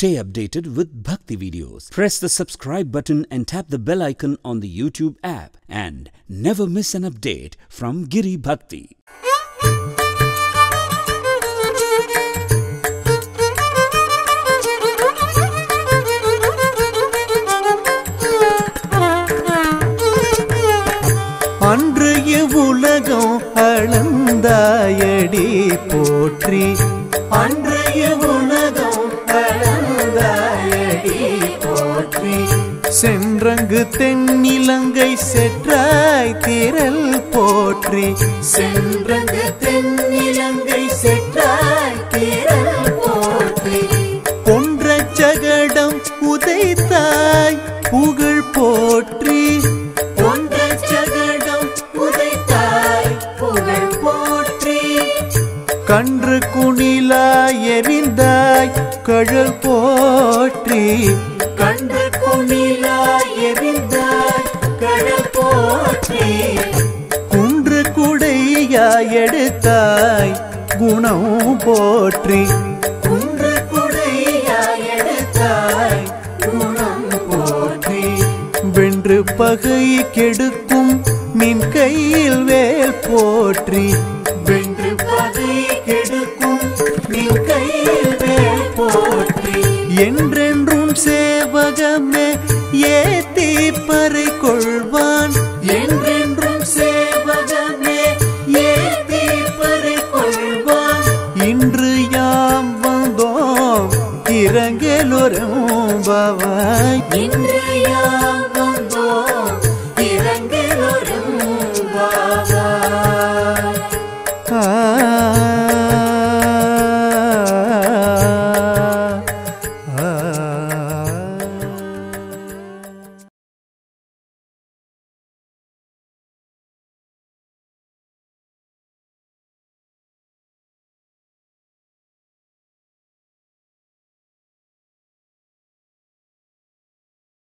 Stay updated with Bhakti videos. Press the subscribe button and tap the bell icon on the YouTube app and never miss an update from Giri Bhakti. அன்றைய உலகம் அளந்தாயடி போற்றி அன்றைய உலகம் அளந்தாயடி போற்றி சென்றங்கு தென்னிலங்கை செற்றாய் திரள் போற்றி சென்றங்கு தென்னிலங்கை செற்றாய் திரள் போற்றி கொன்ற சகடம் உதைத்தாய் புகழ் போற்றி கன்று குணிலாய் எரிந்தாய் கழல் போற்றி கன்று குணிலாய் எரிந்தாய் கழல் போற்றி குன்று குடையாய் எடுத்தாய் குணம் போற்றி குன்று குடையாய் எடுத்தாய் குணம் போற்றி வென்று பகை கெடுக்கும் நின் கையில் வேல் போற்றி வென்று பகை கெடுக்கும் நின் கையில் வேல் போற்றி என்றென்றும் சேவகமே ஏத்தி பறை கொள்வான் என்றென்றும் சேவகமே ஏத்தி பறை கொள்வான் இன்று யாம் வந்தோம் இறங்கலோரும் பாவாய் இன்று யாம்